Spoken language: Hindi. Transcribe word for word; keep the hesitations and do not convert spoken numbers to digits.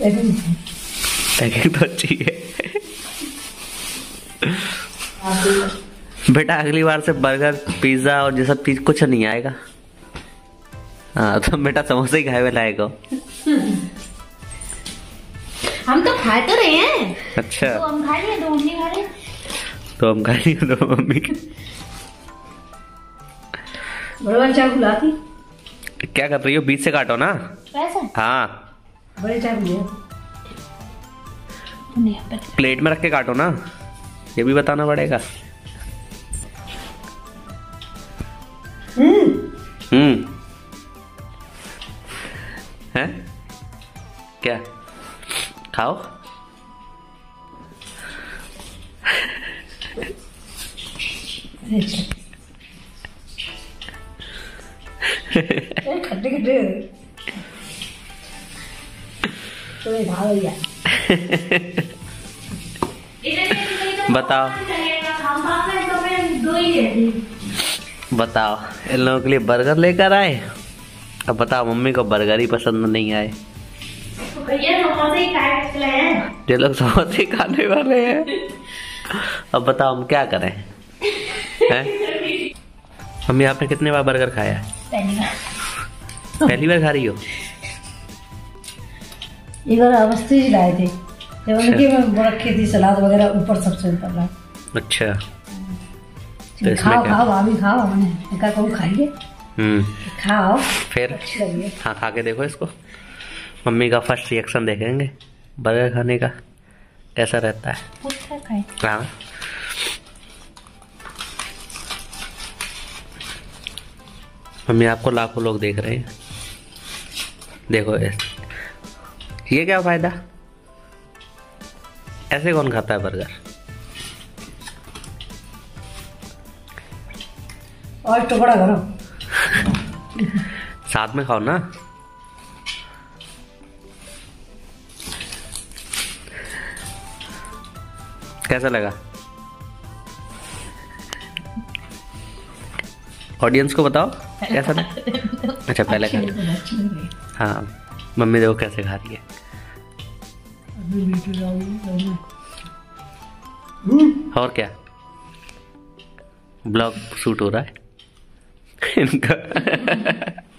पैकिंग तो अच्छी है। बेटा अगली बार से बर्गर पिज्जा और ये सब चीज कुछ नहीं आएगा। हाँ तो बेटा समोसे ही खाए हुए लाएगा। हम तो खा तो रहे हैं। अच्छा तो हम खा लिए, दो मम्मी खा लिए। तो हम खा लिए दो मम्मी के। बड़े चाकू लाती। क्या कर रही हो? बीच से काटो ना। कैसे? हाँ बड़े चाकू प्लेट में रख के काटो ना, ये भी बताना पड़ेगा। हम्म हम्म है क्या? खाओ। खट्टे खट्टे तो ये खा लिया। बताओ बताओ इन लोगों के लिए बर्गर लेकर आए। अब बताओ मम्मी को बर्गर ही पसंद नहीं आए। ये लोग समोसे खाने वाले हैं। अब बताओ हम क्या करें हैं? मम्मी आपने कितने बार बर्गर खाया है? पहली बार। पहली बार खा रही हो? एक बार अवस्थी लाए थे जब उनकी मैं रखी थी सलाद वगैरह ऊपर सबसे ऊपर ला। अच्छा तो खाओ खाओ भाभी खाओ। मैंने कहा कौन खाइए। हम्म खाओ फिर। हाँ खा के देखो इसको। मम्मी का फर्स्ट रिएक्शन देखेंगे बर्गर खाने का कैसा रहता है। हाँ मम्मी आपको लाखों लोग देख रहे हैं। देखो ये क्या फायदा? ऐसे कौन खाता है बर्गर? और टुकड़ा करो साथ में खाओ ना। कैसा लगा? ऑडियंस को बताओ कैसा था। अच्छा पहले खा ली। हाँ मम्मी देखो कैसे खा रही है। और क्या ब्लॉग शूट हो रहा है इनका।